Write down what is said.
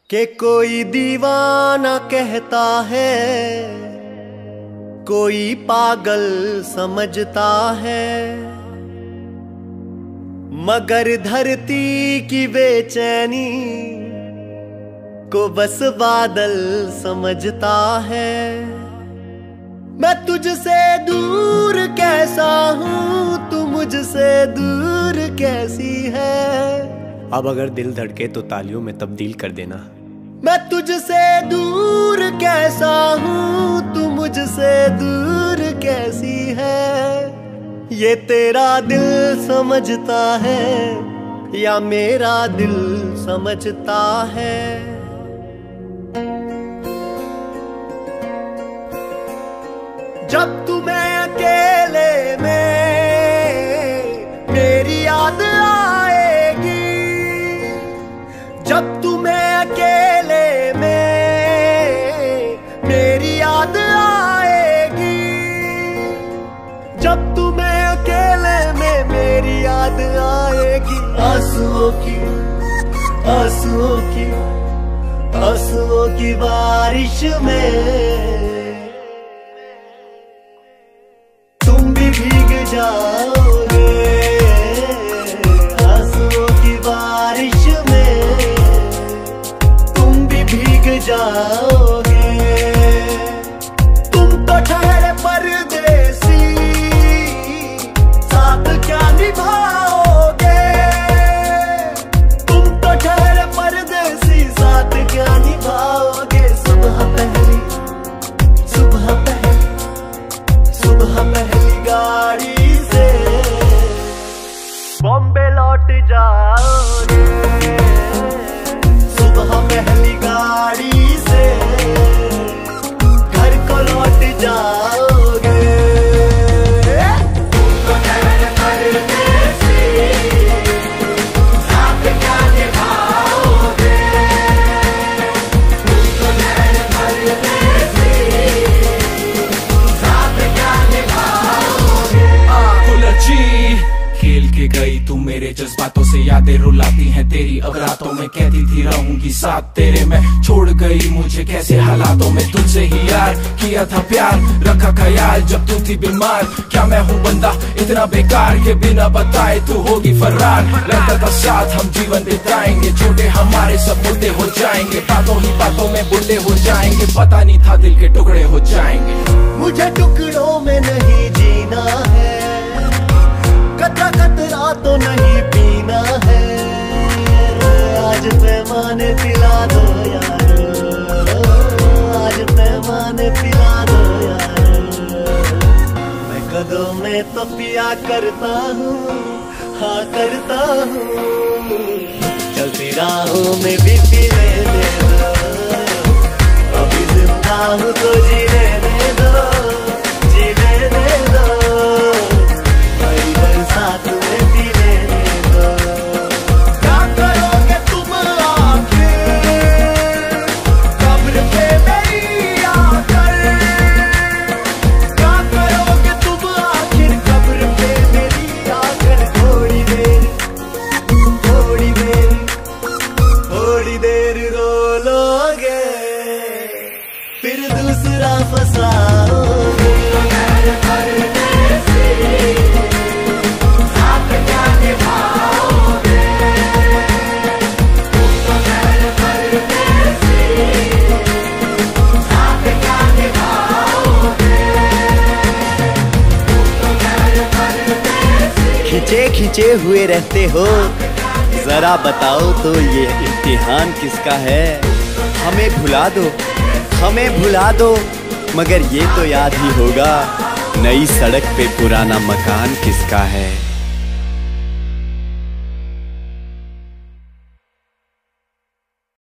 कि कोई दीवाना कहता है, कोई पागल समझता है, मगर धरती की बेचैनी को बस बादल समझता है। मैं तुझसे दूर कैसा हूँ, तू मुझसे दूर कैसी है। अब अगर दिल धड़के तो तालियों में तब्दील कर देना। मैं तुझसे दूर कैसा हूँ, तू मुझसे दूर कैसी है। ये तेरा दिल समझता है या मेरा दिल समझता है। जब तुम्हें अकेले में मेरी याद आएगी, जब तुम्हें अकेले में मेरी याद आएगी, जब तुम्हें अकेले में मेरी याद आएगी। आंसुओं की आंसुओं की आंसुओं की बारिश में भीग जाओगे। आंसुओं की बारिश में तुम भी भीग जाओगे। तुम तो ठहरे परदेसी, साथ क्या निभाओगे। तुम तो ठहरे परदेसी, साथ क्या निभाओगे। सुबह पहली गाड़ी से बॉम्बे लौट जाओगे। सुबह पहली गाड़ी से घर को लौट जाओगे। तो ठहर परदेसी, साथ क्या निभाओगे। तो ठहर परदेसी, खेल के गई तू मेरे जज्बातों से, यादें रुलाती हैं तेरी। अब रातों में कहती थी रहूंगी साथ तेरे, मैं छोड़ गई मुझे कैसे हालातों में। तुझसे ही यार किया था प्यार, रखा ख्याल जब तू थी बीमार। क्या मैं हूँ बंदा इतना बेकार के बिना बताए तू होगी फरार। लगता था साथ हम जीवन बिताएंगे, छोटे हमारे सब मुद्दे हो जाएंगे। बातों ही बातों में बुढ़े हो जाएंगे, पता नहीं था दिल के टुकड़े हो जाएंगे। मुझे टुकड़ों में नहीं जीना है, कतरा कतरा तो नहीं पीना है। आज पैमाने पिला दो यार, आज पैमाने पिला दो यार। मैं कदों में तो पिया करता हूँ, हाँ करता हूँ। चलती राहों में भी पी लेने दो, अभी जिंदा हूँ तो जीने दे दो, जीने दे दो। साथ में पी लेने दो। क्या करोगे तुम आखिर कब्र पे मेरी आकर। क्या करोगे तुम आखिर कब्र पे मेरी आकर। थोड़ी देर थोड़ी देर थोड़ी देर रो लोगे, फिर दूसरा फंसाओगे। खिंचे खिंचे हुए रहते हो, जरा बताओ तो ये इम्तिहान किसका है। हमें भुला दो, हमें भुला दो, मगर ये तो याद ही होगा नई सड़क पे पुराना मकान किसका है।